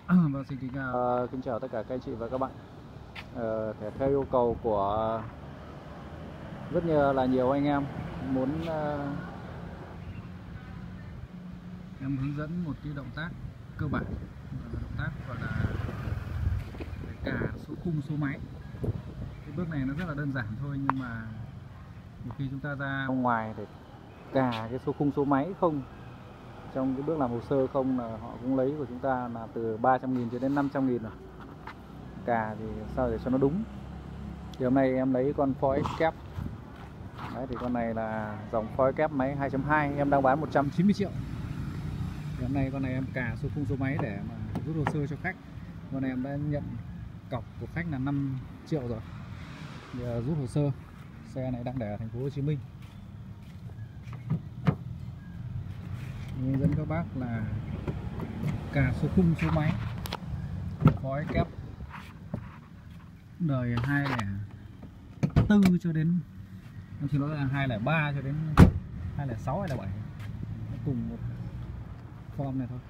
Vâng, kính chào tất cả các anh chị và các bạn. Theo yêu cầu của rất nhiều anh em muốn em hướng dẫn một cái động tác cơ bản, động tác gọi là để cà số khung số máy. Cái bước này nó rất là đơn giản thôi, nhưng mà một khi chúng ta ra ngoài để cà cái số khung số máy không, trong cái bước làm hồ sơ không, là họ cũng lấy của chúng ta là từ 300.000 cho đến 500.000 rồi. Cà thì sao để cho nó đúng. Thì hôm nay em lấy con Ford Escape. Đấy, thì con này là dòng Ford Escape máy 2.2, em đang bán 190 triệu. Thì hôm nay con này em cà số khung số máy để mà rút hồ sơ cho khách. Con này em đã nhận cọc của khách là 5 triệu rồi. Giờ rút hồ sơ. Xe này đang để ở thành phố Hồ Chí Minh. Hướng dẫn các bác là cà số khung số máy Ford Escape đời 2004 cho đến, em xin lỗi, là 2003 cho đến 2006 hay là 2007, cùng một form này thôi.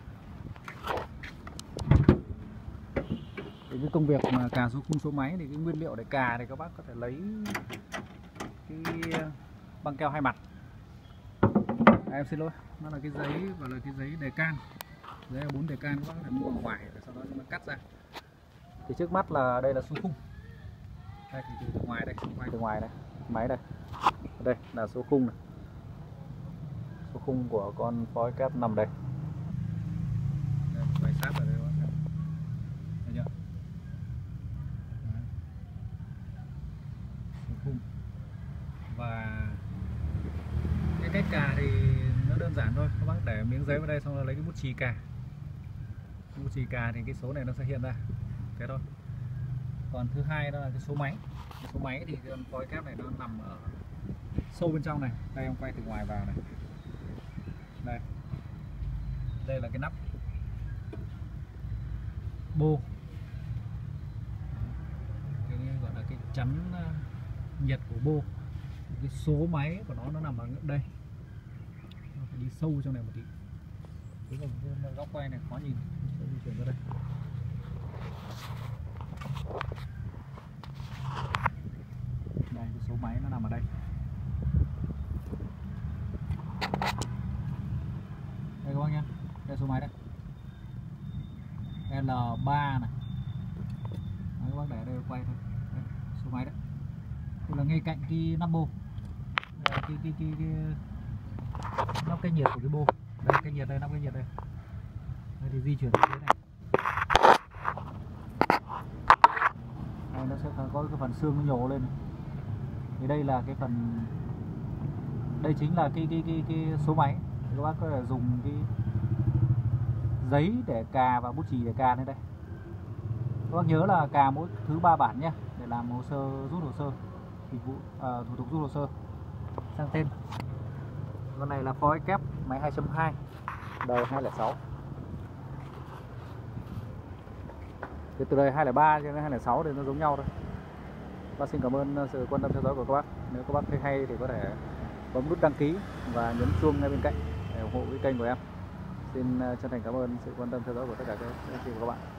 Thì cái công việc mà cà số khung số máy thì cái nguyên liệu để cà thì các bác có thể lấy cái băng keo hai mặt. Em xin lỗi, nó là cái giấy, gọi là cái giấy đề can. Giấy là 4 đề can, các bác có thể mua ở ngoài để sau đó nó cắt ra. Thì trước mắt là đây là số khung. Đây thì từ ngoài đây, quay từ ngoài đây, máy đây. Đây là số khung này. Số khung của con Ford Escape nằm đây. Đây, quay sát vào đây các bác xem. Thấy chưa? Đấy. Số khung. Và cái cách cà thì nó đơn giản thôi, các bác để miếng giấy vào đây xong rồi lấy cái bút chì cà. Bút chì cà thì cái số này nó sẽ hiện ra. Thế thôi. Còn thứ hai đó là cái số máy. Số máy thì con Ford Escape này nó nằm ở sâu bên trong này. Đây em quay từ ngoài vào này. Đây. Đây là cái nắp bô. Cái gọi là cái chắn nhiệt của bô. Cái số máy của nó nằm ở đây. Nó phải đi sâu trong này một tí. Đúng rồi, góc quay này khó nhìn. Sẽ di chuyển ra đây. Đây, cái số máy nó nằm ở đây. Đây các bác nhé, đây số máy đây, L3 này. Đấy, các bác để đây quay thôi. Đây, số máy đấy. Đây là ngay cạnh cái nắp bô. Đây, cái nắp cách nhiệt của cái bô. Đây, cách nhiệt đây, nắp cách nhiệt đây. Đây thì di chuyển như thế này. Đây, nó sẽ có cái phần xương nó nhổ lên này. Thì đây là cái phần, đây chính là cái số máy. Các bác có thể dùng cái giấy để cà và bút chì để cà lên đây. Các bác nhớ là cà mỗi thứ 3 bản nhé, để làm hồ sơ, rút hồ sơ, dịch vụ thủ tục rút hồ sơ sang tên. Con này là Ford Escape máy 2.2 đời 2006. Thì từ đời 2003 cho đến 2006 thì nó giống nhau thôi. Bác xin cảm ơn sự quan tâm theo dõi của các bác. Nếu các bác thấy hay thì có thể bấm nút đăng ký và nhấn chuông ngay bên cạnh để ủng hộ cái kênh của em. Xin chân thành cảm ơn sự quan tâm theo dõi của tất cả các anh chị và các bạn.